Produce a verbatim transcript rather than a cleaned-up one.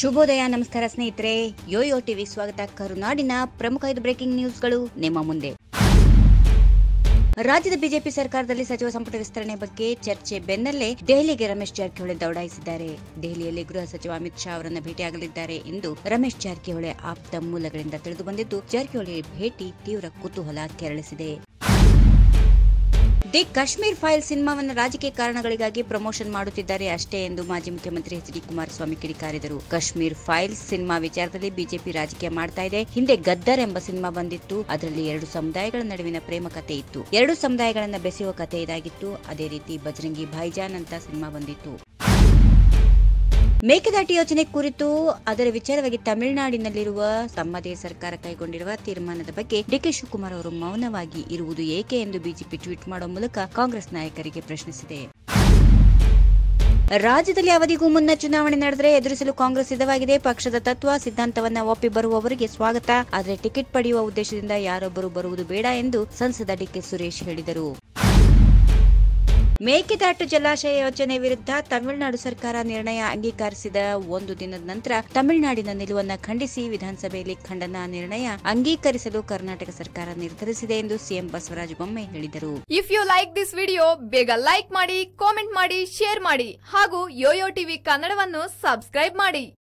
ಶುಭೋದಯ, ನಮಸ್ಕಾರ ಸ್ನೇಹಿತರೆ. ಯೋಯೋ ಟಿವಿ ಸ್ವಾಗತ. ಕರುನಾಡಿನ ಪ್ರಮುಖ ಐದು ಬ್ರೇಕಿಂಗ್ ನ್ಯೂಸ್ಗಳು ನಿಮ್ಮ ಮುಂದೆ. ರಾಜ್ಯದ ಬಿಜೆಪಿ ಸರ್ಕಾರದಲ್ಲಿ ಸಚಿವ ಸಂಪುಟ ವಿಸ್ತರಣೆ ಬಗ್ಗೆ ಚರ್ಚೆ ಬೆನ್ನಲ್ಲೇ ದೆಹಲಿಗೆ ರಮೇಶ್ ಜಾರಕಿಹೊಳಿ ದೌಡಾಯಿಸಿದ್ದಾರೆ. ದೆಹಲಿಯಲ್ಲಿ ಗೃಹ ಸಚಿವ ಅಮಿತ್ ಶಾ ಅವರನ್ನು ಭೇಟಿಯಾಗಲಿದ್ದಾರೆ ಎಂದು ರಮೇಶ್ ಜಾರಕಿಹೊಳಿ ಆಪ್ತ ಮೂಲಗಳಿಂದ ತಿಳಿದು ಬಂದಿದ್ದು, ಜಾರಕಿಹೊಳಿ ಭೇಟಿ ತೀವ್ರ ಕುತೂಹಲ ಕೆರಳಿಸಿದೆ. ದಿ ಕಾಶ್ಮೀರ್ ಫೈಲ್ ಸಿನಿಮಾವನ್ನು ರಾಜಕೀಯ ಕಾರಣಗಳಿಗಾಗಿ ಪ್ರಮೋಷನ್ ಮಾಡುತ್ತಿದ್ದಾರೆ ಅಷ್ಟೇ ಎಂದು ಮಾಜಿ ಮುಖ್ಯಮಂತ್ರಿ ಎಚ್ ಡಿ ಕುಮಾರಸ್ವಾಮಿ ಕಿಡಿಕಾರಿದರು. ಕಾಶ್ಮೀರ್ ಫೈಲ್ ಸಿನಿಮಾ ವಿಚಾರದಲ್ಲಿ ಬಿಜೆಪಿ ರಾಜಕೀಯ ಮಾಡ್ತಾ ಇದೆ. ಹಿಂದೆ ಗದ್ದರ್ ಎಂಬ ಸಿನಿಮಾ ಬಂದಿತ್ತು. ಅದರಲ್ಲಿ ಎರಡು ಸಮುದಾಯಗಳ ನಡುವಿನ ಪ್ರೇಮ ಕಥೆ ಇತ್ತು. ಎರಡು ಸಮುದಾಯಗಳನ್ನ ಬೆಸೆಯುವ ಕಥೆ ಇದಾಗಿತ್ತು. ಅದೇ ರೀತಿ ಬಜರಂಗಿ ಭಾಯಿಜಾನ್ ಅಂತ ಸಿನಿಮಾ ಬಂದಿತ್ತು. ಮೇಕೆದಾಟು ಯೋಜನೆ ಕುರಿತು ಅದರ ವಿಚಾರವಾಗಿ ತಮಿಳುನಾಡಿನಲ್ಲಿರುವ ತಮ್ಮದೇ ಸರ್ಕಾರ ಕೈಗೊಂಡಿರುವ ತೀರ್ಮಾನದ ಬಗ್ಗೆ ಡಿಕೆ ಶಿವಕುಮಾರ್ ಅವರು ಮೌನವಾಗಿ ಇರುವುದು ಏಕೆ ಎಂದು ಬಿಜೆಪಿ ಟ್ವೀಟ್ ಮಾಡುವ ಮೂಲಕ ಕಾಂಗ್ರೆಸ್ ನಾಯಕರಿಗೆ ಪ್ರಶ್ನಿಸಿದೆ. ರಾಜ್ಯದಲ್ಲಿ ಅವಧಿಗೂ ಮುನ್ನ ಚುನಾವಣೆ ನಡೆದರೆ ಎದುರಿಸಲು ಕಾಂಗ್ರೆಸ್ ಸಿದ್ಧವಾಗಿದೆ. ಪಕ್ಷದ ತತ್ವ ಸಿದ್ಧಾಂತವನ್ನ ಒಪ್ಪಿ ಬರುವವರಿಗೆ ಸ್ವಾಗತ, ಆದರೆ ಟಿಕೆಟ್ ಪಡೆಯುವ ಉದ್ದೇಶದಿಂದ ಯಾರೊಬ್ಬರು ಬರುವುದು ಬೇಡ ಎಂದು ಸಂಸದ ಡಿಕೆ ಸುರೇಶ್ ಹೇಳಿದರು. ಮೇಕೆದಾಟು ಜಲಾಶಯ ಯೋಜನೆ ವಿರುದ್ಧ ತಮಿಳುನಾಡು ಸರ್ಕಾರ ನಿರ್ಣಯ ಅಂಗೀಕರಿಸಿದ ಒಂದು ದಿನದ ನಂತರ ತಮಿಳುನಾಡಿನ ನಿಲುವನ್ನು ಖಂಡಿಸಿ ವಿಧಾನಸಭೆಯಲ್ಲಿ ಖಂಡನಾ ನಿರ್ಣಯ ಅಂಗೀಕರಿಸಲು ಕರ್ನಾಟಕ ಸರ್ಕಾರ ನಿರ್ಧರಿಸಿದೆ ಎಂದು ಸಿಎಂ ಬಸವರಾಜ ಬೊಮ್ಮಾಯಿ ಹೇಳಿದರು. If you like this video, ಬೇಗ ಲೈಕ್ ಮಾಡಿ, ಕಾಮೆಂಟ್ ಮಾಡಿ, ಶೇರ್ ಮಾಡಿ ಹಾಗೂ ಯೋಯೋ ಟಿವಿ ಕನ್ನಡವನ್ನು ಸಬ್ಸ್ಕ್ರೈಬ್ ಮಾಡಿ.